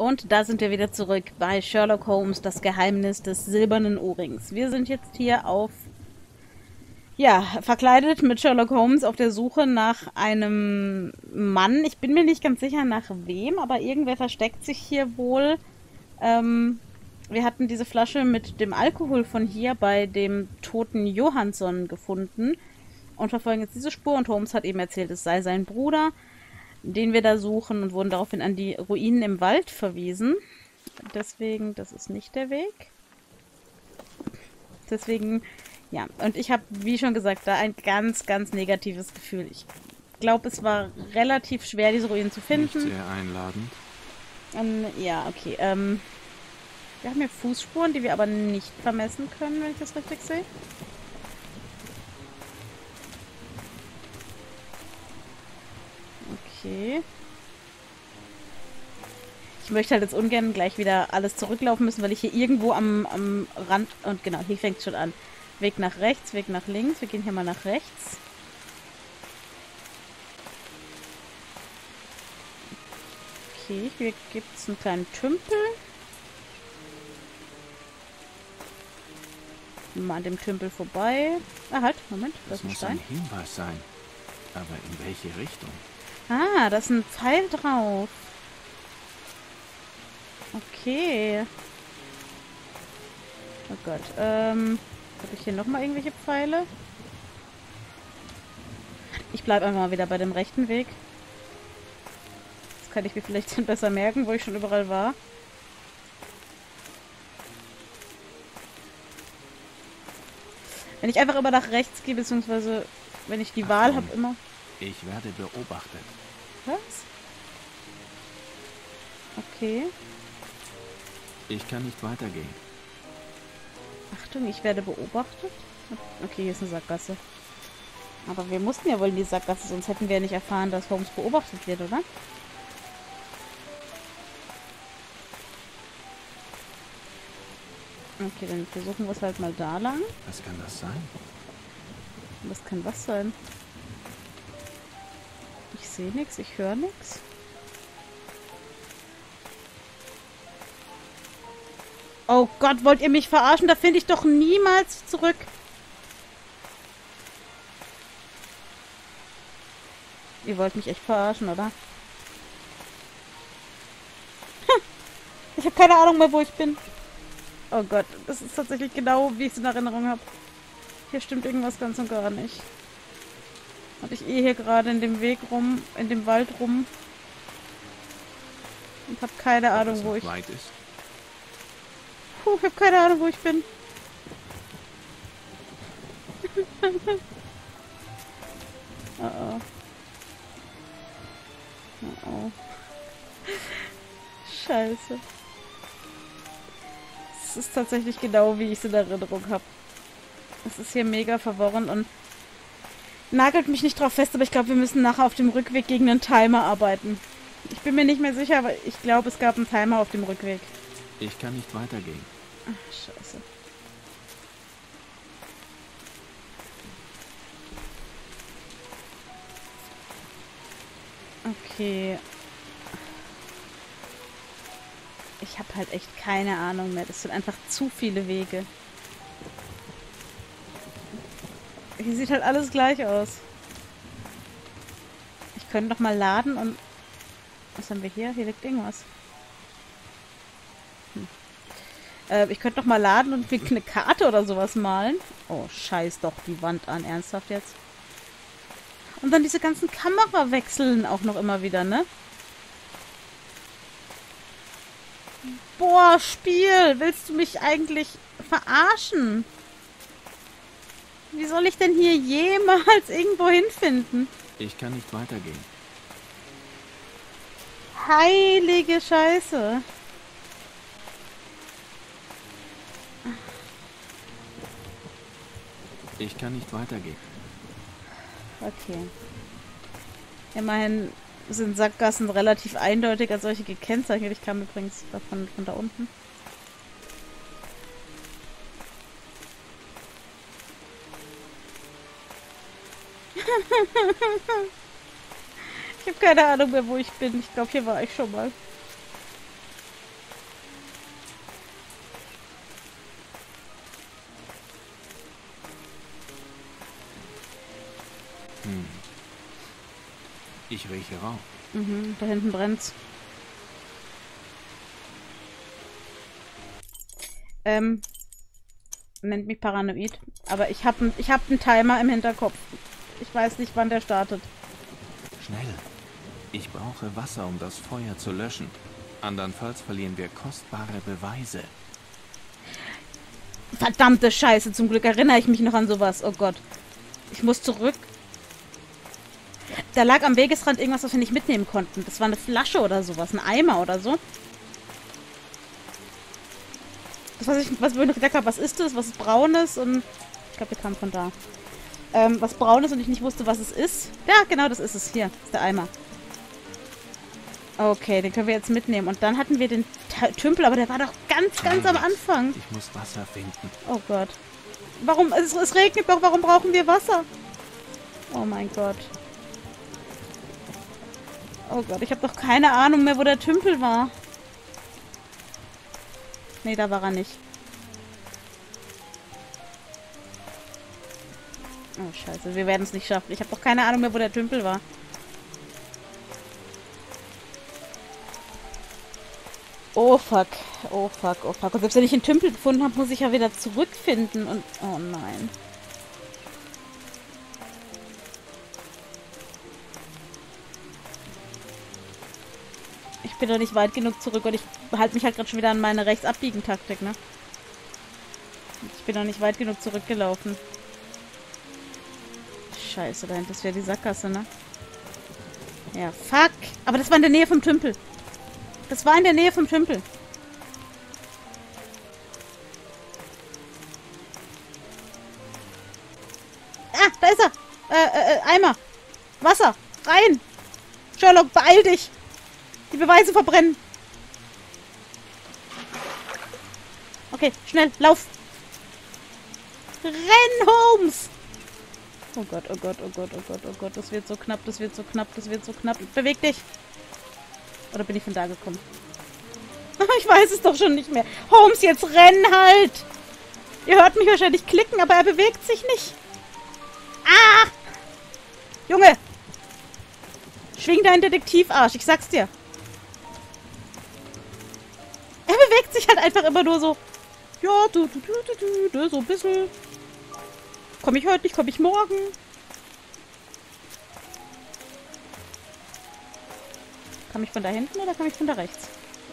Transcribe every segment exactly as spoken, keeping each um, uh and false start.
Und da sind wir wieder zurück bei Sherlock Holmes, das Geheimnis des silbernen Ohrrings. Wir sind jetzt hier auf, ja, verkleidet mit Sherlock Holmes auf der Suche nach einem Mann. Ich bin mir nicht ganz sicher nach wem, aber irgendwer versteckt sich hier wohl. Ähm, wir hatten diese Flasche mit dem Alkohol von hier bei dem toten Johansson gefunden und verfolgen jetzt diese Spur. Und Holmes hat eben erzählt, es sei sein Bruder, den wir da suchen, und wurden daraufhin an die Ruinen im Wald verwiesen. Deswegen, das ist nicht der Weg. Deswegen, ja. Und ich habe, wie schon gesagt, da ein ganz, ganz negatives Gefühl. Ich glaube, es war relativ schwer, diese Ruinen zu finden. Nicht sehr einladend. Ähm, ja, okay. Ähm, wir haben hier Fußspuren, die wir aber nicht vermessen können, wenn ich das richtig sehe. Okay. Ich möchte halt jetzt ungern gleich wieder alles zurücklaufen müssen, weil ich hier irgendwo am, am Rand... Und genau, hier fängt es schon an. Weg nach rechts, Weg nach links. Wir gehen hier mal nach rechts. Okay, hier gibt es einen kleinen Tümpel. Mal an dem Tümpel vorbei. Ah, halt, Moment, das, Das ist ein muss Stein. ein Hinweis sein. Aber in welche Richtung? Ah, da ist ein Pfeil drauf. Okay. Oh Gott. Ähm, habe ich hier nochmal irgendwelche Pfeile? Ich bleibe einfach mal wieder bei dem rechten Weg. Das kann ich mir vielleicht dann besser merken, wo ich schon überall war. Wenn ich einfach immer nach rechts gehe, beziehungsweise wenn ich die Wahl Achtung. habe, immer... Ich werde beobachtet. Was? Okay. Ich kann nicht weitergehen. Achtung, ich werde beobachtet. Okay, hier ist eine Sackgasse. Aber wir mussten ja wohl in die Sackgasse, sonst hätten wir ja nicht erfahren, dass Holmes beobachtet wird, oder? Okay, dann versuchen wir es halt mal da lang. Was kann das sein? Das kann was sein? Ich sehe nichts, ich höre nichts. Oh Gott, wollt ihr mich verarschen? Da finde ich doch niemals zurück. Ihr wollt mich echt verarschen, oder? Ich habe keine Ahnung mehr, wo ich bin. Oh Gott, das ist tatsächlich genau, wie ich es in Erinnerung habe. Hier stimmt irgendwas ganz und gar nicht. Und ich eh hier gerade in dem Weg rum, in dem Wald rum. Und habe keine Ahnung, Ob es wo noch ich... weit ist? Puh, ich habe keine Ahnung, wo ich bin. Oh oh. Oh oh. Scheiße. Es ist tatsächlich genau, wie ich es in Erinnerung habe. Es ist hier mega verworren und nagelt mich nicht drauf fest, aber ich glaube, wir müssen nachher auf dem Rückweg gegen einen Timer arbeiten. Ich bin mir nicht mehr sicher, aber ich glaube, es gab einen Timer auf dem Rückweg. Ich kann nicht weitergehen. Ach, scheiße. Okay. Ich habe halt echt keine Ahnung mehr. Das sind einfach zu viele Wege. Hier sieht halt alles gleich aus. Ich könnte doch mal laden und... Was haben wir hier? Hier liegt irgendwas. Hm. Äh, ich könnte doch mal laden und mir eine Karte oder sowas malen. Oh, scheiß doch die Wand an. Ernsthaft jetzt? Und dann diese ganzen Kamerawechseln auch noch immer wieder, ne? Boah, Spiel! Willst du mich eigentlich verarschen? Wie soll ich denn hier jemals irgendwo hinfinden? Ich kann nicht weitergehen. Heilige Scheiße. Ich kann nicht weitergehen. Okay. Immerhin sind Sackgassen relativ eindeutig als solche gekennzeichnet. Ich kam übrigens davon von da unten. Ich habe keine Ahnung mehr, wo ich bin. Ich glaube, hier war ich schon mal. Ich rieche Rauch. Mhm, da hinten brennt's. Ähm, nennt mich paranoid, aber ich habe ich hab einen Timer im Hinterkopf. Ich weiß nicht, wann der startet. Schnell. Ich brauche Wasser, um das Feuer zu löschen. Andernfalls verlieren wir kostbare Beweise. Verdammte Scheiße, zum Glück erinnere ich mich noch an sowas. Oh Gott. Ich muss zurück. Da lag am Wegesrand irgendwas, was wir nicht mitnehmen konnten. Das war eine Flasche oder sowas, ein Eimer oder so. Das, was ich, was ich mir gedacht habe, was ist das? Was ist Braunes? Und ich glaube, der kam von da. Ähm, was Braunes und ich nicht wusste, was es ist. Ja, genau, das ist es. Hier, ist der Eimer. Okay, den können wir jetzt mitnehmen. Und dann hatten wir den Tümpel, aber der war doch ganz, ganz am Anfang. Ich muss Wasser finden. Oh Gott. Warum? Es, es regnet doch. Warum brauchen wir Wasser? Oh mein Gott. Oh Gott, ich habe doch keine Ahnung mehr, wo der Tümpel war. Nee, da war er nicht. Oh, scheiße. Wir werden es nicht schaffen. Ich habe doch keine Ahnung mehr, wo der Tümpel war. Oh, fuck. Oh, fuck. Oh, fuck. Und selbst wenn ich den Tümpel gefunden habe, muss ich ja wieder zurückfinden. Und... Oh, nein. Ich bin doch nicht weit genug zurück und ich halte mich halt gerade schon wieder an meine Rechtsabbiegen-Taktik, ne? Ich bin doch nicht weit genug zurückgelaufen. Scheiße, da hinten ist wieder die Sackgasse, ne? Ja, fuck! Aber das war in der Nähe vom Tümpel. Das war in der Nähe vom Tümpel. Ah, da ist er! Äh, äh, Eimer! Wasser! Rein! Sherlock, beeil dich! Die Beweise verbrennen! Okay, schnell, lauf! Renn, Holmes! Oh Gott, oh Gott, oh Gott, oh Gott, oh Gott. Das wird so knapp, das wird so knapp, das wird so knapp. Beweg dich! Oder bin ich von da gekommen? Ich weiß es doch schon nicht mehr. Holmes, jetzt renn halt! Ihr hört mich wahrscheinlich klicken, aber er bewegt sich nicht. Ah! Junge! Schwing deinen Detektivarsch, ich sag's dir. Er bewegt sich halt einfach immer nur so. Ja, du, du, du, du, du, so ein bisschen. Komm ich heute nicht, komm ich morgen. Kam ich von da hinten oder kam ich von da rechts?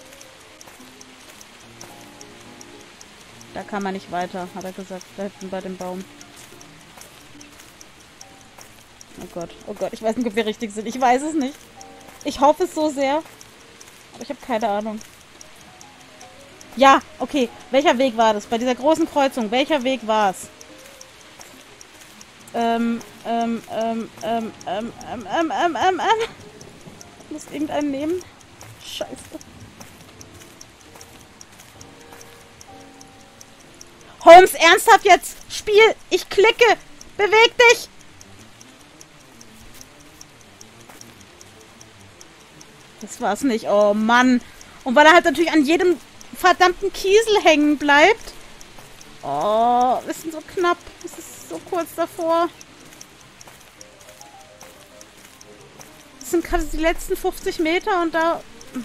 Da kam er nicht weiter, hat er gesagt. Da hinten bei dem Baum. Oh Gott, oh Gott, ich weiß nicht, ob wir richtig sind. Ich weiß es nicht. Ich hoffe es so sehr. Aber ich habe keine Ahnung. Ja, okay. Welcher Weg war das? Bei dieser großen Kreuzung. Welcher Weg war es? Ähm, ähm, ähm, ähm, ähm, ähm, ähm, ähm, ähm, ähm. Ich muss irgendeinen nehmen. Scheiße. Holmes, ernsthaft jetzt! Spiel! Ich klicke! Beweg dich! Das war's nicht. Oh Mann. Und weil er halt natürlich an jedem verdammten Kiesel hängen bleibt. Oh, wir sind so knapp. Es ist so kurz davor. Das sind gerade die letzten fünfzig Meter und da...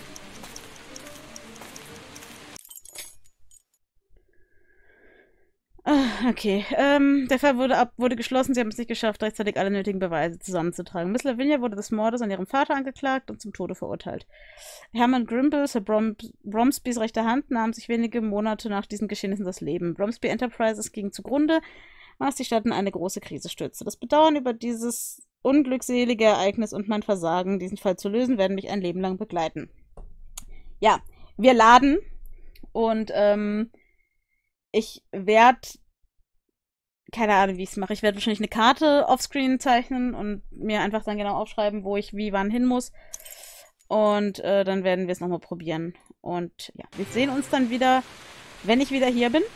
Okay, ähm, der Fall wurde, ab, wurde geschlossen. Sie haben es nicht geschafft, rechtzeitig alle nötigen Beweise zusammenzutragen. Miss Lavinia wurde des Mordes an ihrem Vater angeklagt und zum Tode verurteilt. Herman Grimble, Sir Brom Bromsbys rechte Hand, nahm sich wenige Monate nach diesen Geschehnissen das Leben. Bromsby Enterprises ging zugrunde, was die Stadt in eine große Krise stürzte. Das Bedauern über dieses unglückselige Ereignis und mein Versagen, diesen Fall zu lösen, werden mich ein Leben lang begleiten. Ja, wir laden und, ähm, ich werde, keine Ahnung, wie ich es mache. Ich werde wahrscheinlich eine Karte offscreen zeichnen und mir einfach dann genau aufschreiben, wo ich wie wann hin muss. Und äh, dann werden wir es nochmal probieren. Und ja, wir sehen uns dann wieder, wenn ich wieder hier bin.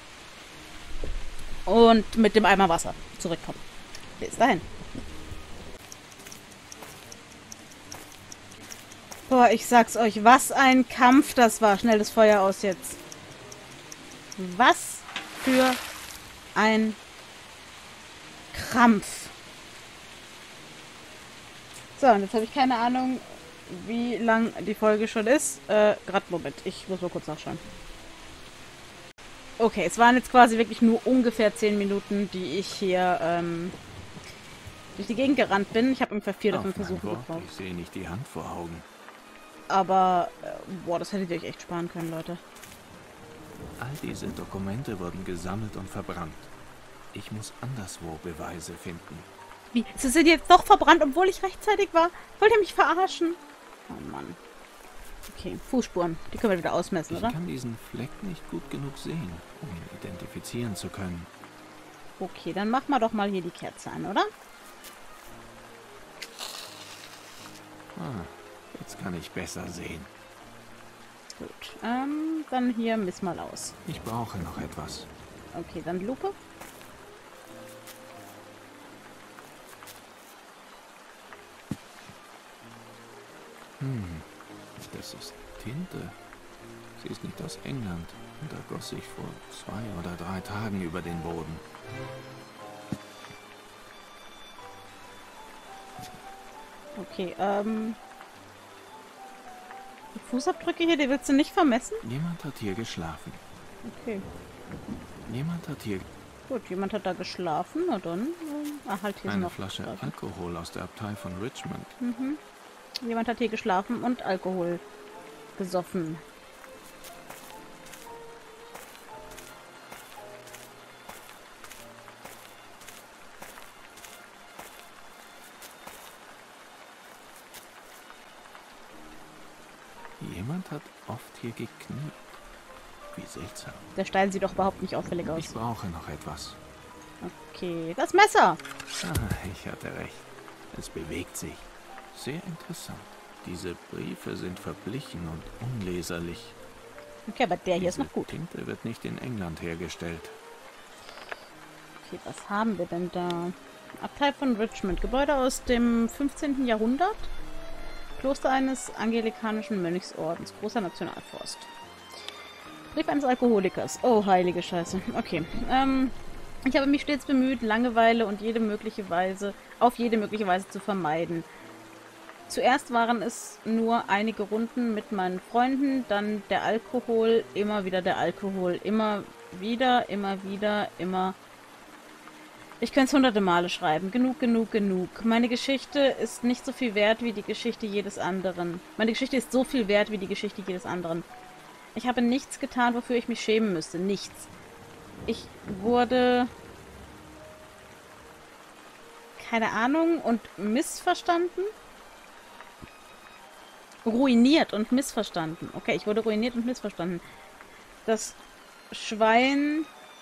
Und mit dem Eimer Wasser zurückkommen. Bis dahin. Boah, ich sag's euch, was ein Kampf das war. Schnell das Feuer aus jetzt. Was für ein Krampf. So, und jetzt habe ich keine Ahnung, wie lang die Folge schon ist. Äh, gerade Moment, ich muss mal kurz nachschauen. Okay, es waren jetzt quasi wirklich nur ungefähr zehn Minuten, die ich hier ähm, durch die Gegend gerannt bin. Ich habe ungefähr vier oder fünf Versuche gebraucht. Ich sehe nicht die Hand vor Augen. Aber, äh, boah, das hättet ihr euch echt sparen können, Leute. All diese Dokumente wurden gesammelt und verbrannt. Ich muss anderswo Beweise finden. Wie? Sie sind jetzt doch verbrannt, obwohl ich rechtzeitig war? Wollt ihr mich verarschen? Oh Mann. Okay, Fußspuren. Die können wir wieder ausmessen, ich oder? Ich kann diesen Fleck nicht gut genug sehen, um ihn identifizieren zu können. Okay, dann machen wir doch mal hier die Kerze an, oder? Ah, jetzt kann ich besser sehen. Gut, ähm, dann hier miss mal aus. Ich brauche noch etwas. Okay, dann Lupe. Hm, das ist Tinte. Sie ist nicht aus England und ergoss sich vor zwei oder drei Tagen über den Boden. Okay, ähm... die Fußabdrücke hier, die willst du nicht vermessen? Jemand hat hier geschlafen. Okay. Jemand hat hier... Gut, jemand hat da geschlafen. Na dann, ähm, ah, halt hier Eine noch Flasche geschlafen. Alkohol aus der Abtei von Richmond. Mhm. Jemand hat hier geschlafen und Alkohol gesoffen. Jemand hat oft hier gekniet. Wie seltsam. Der Stein sieht doch überhaupt nicht auffällig aus. Ich brauche noch etwas. Okay, das Messer. Ah, ich hatte recht. Es bewegt sich. Sehr interessant. Diese Briefe sind verblichen und unleserlich. Okay, aber der hier Diese ist noch gut. Tinte wird nicht in England hergestellt. Okay, was haben wir denn da? Abtei von Richmond. Gebäude aus dem fünfzehnten Jahrhundert. Kloster eines anglikanischen Mönchsordens. Großer Nationalforst. Brief eines Alkoholikers. Oh, heilige Scheiße. Okay. Ähm, ich habe mich stets bemüht, Langeweile und jede mögliche Weise, auf jede mögliche Weise zu vermeiden. Zuerst waren es nur einige Runden mit meinen Freunden, dann der Alkohol, immer wieder der Alkohol, immer wieder, immer wieder, immer... Ich könnte es hunderte Male schreiben. Genug, genug, genug. Meine Geschichte ist nicht so viel wert wie die Geschichte jedes anderen. Meine Geschichte ist so viel wert wie die Geschichte jedes anderen. Ich habe nichts getan, wofür ich mich schämen müsste. Nichts. Ich wurde... keine Ahnung und missverstanden? Ruiniert und missverstanden. Okay, ich wurde ruiniert und missverstanden. Das Schwein...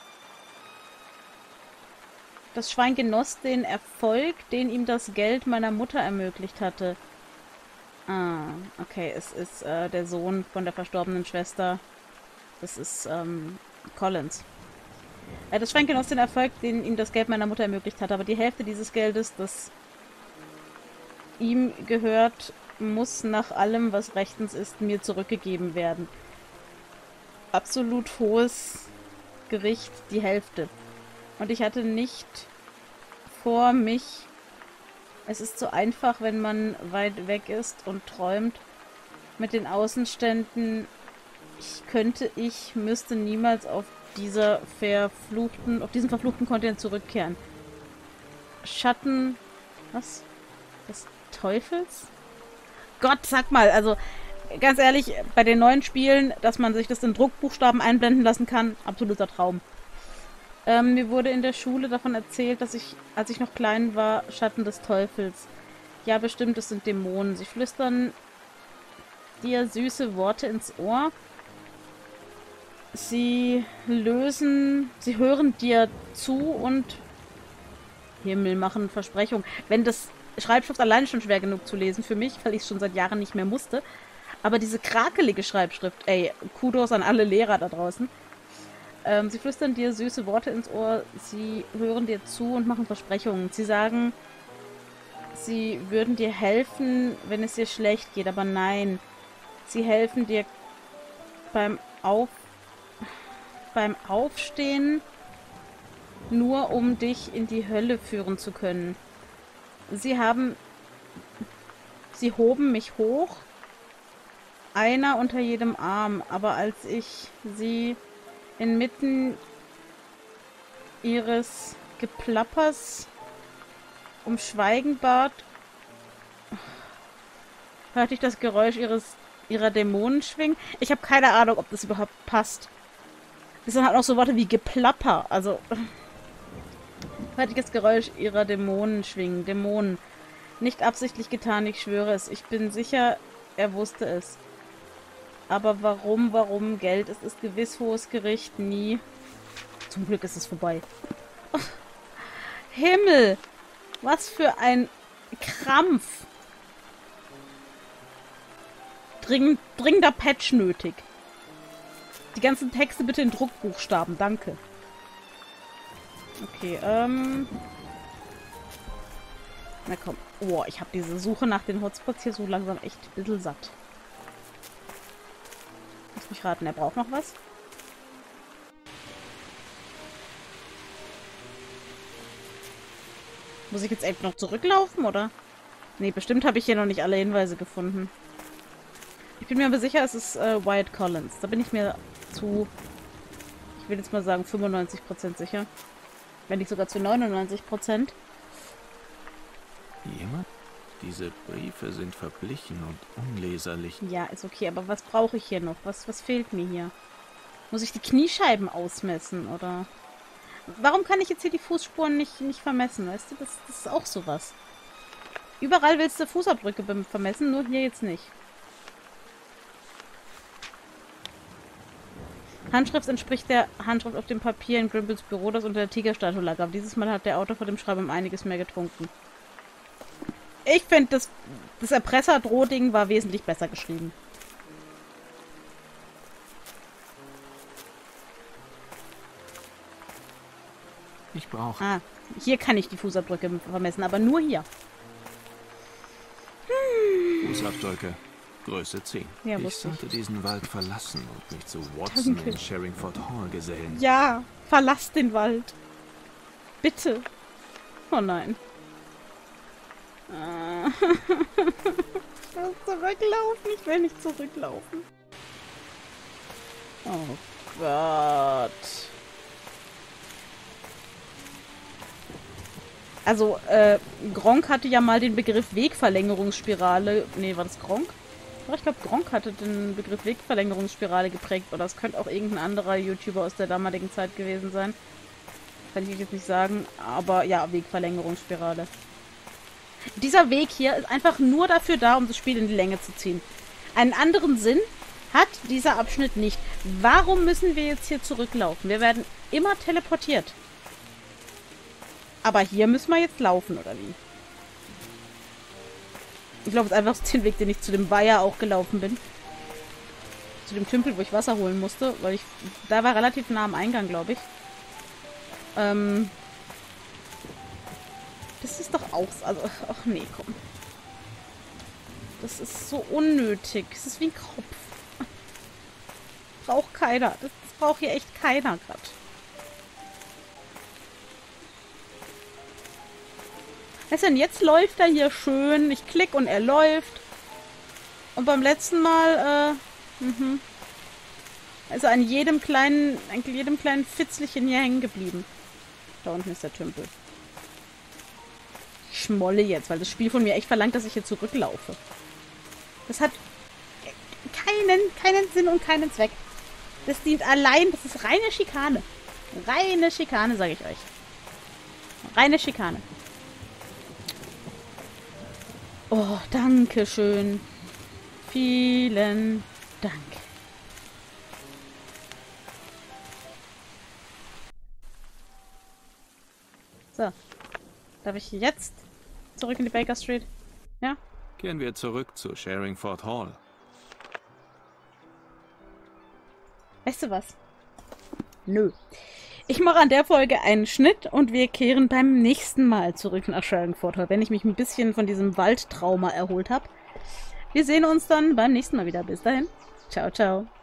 Das Schwein genoss den Erfolg, den ihm das Geld meiner Mutter ermöglicht hatte. Ah, okay, es ist äh, der Sohn von der verstorbenen Schwester. Das ist ähm, Collins. Äh, das Schwein genoss den Erfolg, den ihm das Geld meiner Mutter ermöglicht hatte, aber die Hälfte dieses Geldes, das ihm gehört, muss nach allem, was rechtens ist, mir zurückgegeben werden. Absolut hohes Gericht, die Hälfte. Und ich hatte nicht vor, mich... Es ist so einfach, wenn man weit weg ist und träumt. Mit den Außenständen... Ich könnte, ich müsste niemals auf dieser verfluchten, auf diesen verfluchten Kontinent zurückkehren. Schatten... Was? Des Teufels? Gott, sag mal, also... Ganz ehrlich, bei den neuen Spielen, dass man sich das in Druckbuchstaben einblenden lassen kann, absoluter Traum. Ähm, mir wurde in der Schule davon erzählt, dass ich, als ich noch klein war, Schatten des Teufels. Ja, bestimmt, es sind Dämonen. Sie flüstern dir süße Worte ins Ohr. Sie lösen, sie hören dir zu und Himmel, machen Versprechungen. Wenn das Schreibschrift alleine schon schwer genug zu lesen für mich, weil ich es schon seit Jahren nicht mehr musste. Aber diese krakelige Schreibschrift, ey, Kudos an alle Lehrer da draußen. Ähm, sie flüstern dir süße Worte ins Ohr, sie hören dir zu und machen Versprechungen. Sie sagen, sie würden dir helfen, wenn es dir schlecht geht, aber nein. Sie helfen dir beim, Auf beim Aufstehen, nur um dich in die Hölle führen zu können. Sie haben Sie hoben mich hoch. Einer unter jedem Arm. Aber als ich sie inmitten ihres Geplappers um Schweigen bat, hörte ich das Geräusch ihres ihrer Dämonen schwingen. Ich habe keine Ahnung, ob das überhaupt passt. Es sind halt auch so Worte wie Geplapper. Also hörte ich das Geräusch ihrer Dämonen schwingen. Dämonen. Nicht absichtlich getan, ich schwöre es. Ich bin sicher, er wusste es. Aber warum, warum? Geld, es ist gewiss hohes Gericht, nie. Zum Glück ist es vorbei. Oh, Himmel! Was für ein Krampf! Dringend, dringender Patch nötig. Die ganzen Texte bitte in Druckbuchstaben, danke. Okay, ähm... Na komm. Oh, ich habe diese Suche nach den Hotspots hier so langsam echt ein bisschen satt. Lass mich raten, er braucht noch was? Muss ich jetzt echt noch zurücklaufen, oder? Nee, bestimmt habe ich hier noch nicht alle Hinweise gefunden. Ich bin mir aber sicher, es ist äh, Wyatt Collins. Da bin ich mir zu, ich will jetzt mal sagen, fünfundneunzig Prozent sicher. Wenn nicht sogar zu neunundneunzig Prozent. Jemand? Diese Briefe sind verblichen und unleserlich. Ja, ist okay, aber was brauche ich hier noch? Was, was fehlt mir hier? Muss ich die Kniescheiben ausmessen, oder? Warum kann ich jetzt hier die Fußspuren nicht, nicht vermessen? Weißt du, das, das ist auch sowas. Überall willst du Fußabdrücke vermessen, nur hier jetzt nicht. Handschrift entspricht der Handschrift auf dem Papier in Grimbles Büro, das unter der Tigerstatue lag. Aber dieses Mal hat der Autor vor dem Schreiben um einiges mehr getrunken. Ich finde, das, das Erpresser-Drohding war wesentlich besser geschrieben. Ich brauche... Ah, hier kann ich die Fußabdrücke vermessen, aber nur hier. Fußabdrücke. Größe zehn. Ja, ich sollte ich. diesen Wald verlassen und mich zu Watson Danke. in Sherringford Hall gesellen. Ja, verlass den Wald. Bitte. Oh nein. Ah. Ich will zurücklaufen. Ich will nicht zurücklaufen. Oh Gott. Also, äh, Gronk hatte ja mal den Begriff Wegverlängerungsspirale. Nee, war das Gronk? Ich glaube, Gronk hatte den Begriff Wegverlängerungsspirale geprägt. Oder es könnte auch irgendein anderer YouTuber aus der damaligen Zeit gewesen sein. Kann ich jetzt nicht sagen. Aber ja, Wegverlängerungsspirale. Dieser Weg hier ist einfach nur dafür da, um das Spiel in die Länge zu ziehen. Einen anderen Sinn hat dieser Abschnitt nicht. Warum müssen wir jetzt hier zurücklaufen? Wir werden immer teleportiert. Aber hier müssen wir jetzt laufen, oder wie? Ich glaube, es ist einfach den Weg, den ich zu dem Weiher auch gelaufen bin. Zu dem Tümpel, wo ich Wasser holen musste. Weil ich... Da war relativ nah am Eingang, glaube ich. Ähm... Das ist doch auch... Also, ach nee, komm. Das ist so unnötig. Das ist wie ein Kopf. Braucht keiner. Das, das braucht hier echt keiner gerade. Weißt du, jetzt läuft er hier schön. Ich klick und er läuft. Und beim letzten Mal, äh, mhm. Also an jedem kleinen, an jedem kleinen Fitzelchen hier hängen geblieben. Da unten ist der Tümpel. Ich schmolle jetzt, weil das Spiel von mir echt verlangt, dass ich hier zurücklaufe. Das hat keinen, keinen Sinn und keinen Zweck. Das dient allein, das ist reine Schikane. Reine Schikane, sage ich euch. Reine Schikane. Oh, danke schön. Vielen Dank. So. Darf ich jetzt zurück in die Baker Street? Ja? Kehren wir zurück zu Sherringford Hall. Weißt du was? Nö. Ich mache an der Folge einen Schnitt und wir kehren beim nächsten Mal zurück nach Sherringford Hall, wenn ich mich ein bisschen von diesem Waldtrauma erholt habe. Wir sehen uns dann beim nächsten Mal wieder. Bis dahin. Ciao, ciao.